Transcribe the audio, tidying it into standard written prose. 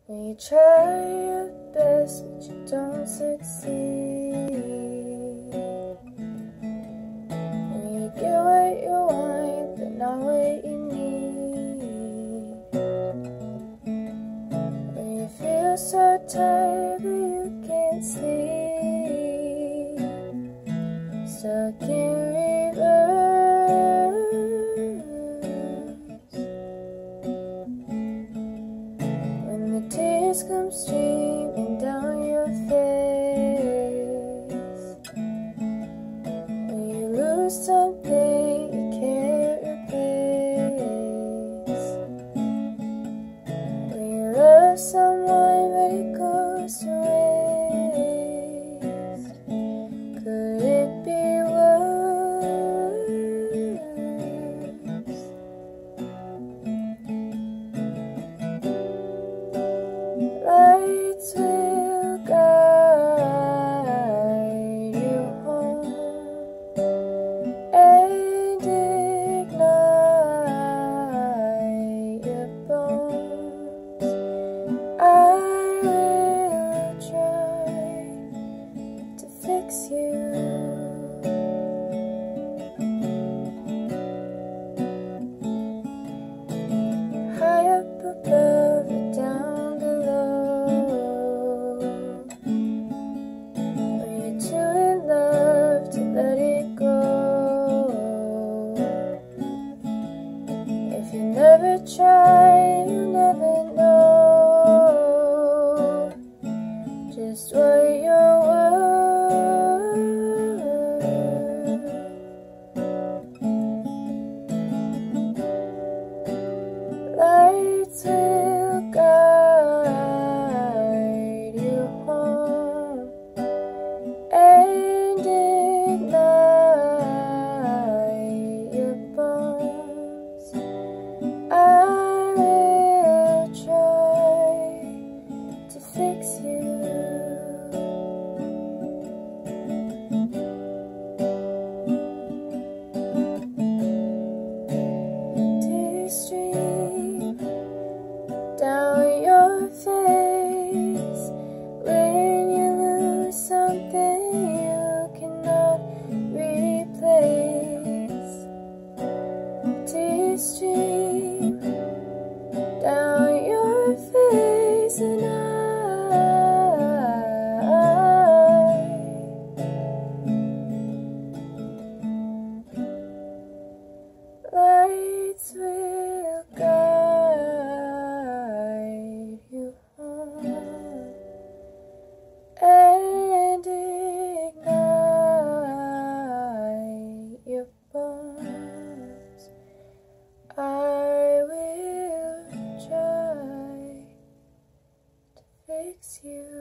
When you try your best but you don't succeed, when you get what you want but not what you need, when you feel so tired that you can't sleep, stuck in reverse, when the tears come streaming down your face, when you lose something you can't replace, when you love someone but it goes to waste, could it be worse? Lights will guide you home and ignite your bones. I will try to fix you. High up above or down below, when you're too in love to let it go. If you never try, you'll never know just what you're worth. Lights will guide you home and ignite your bones. I will try to fix you. Tears stream down your face when you lose something you cannot replace. Tears stream down your face, and lights will guide you home and ignite your bones. I will try to fix you.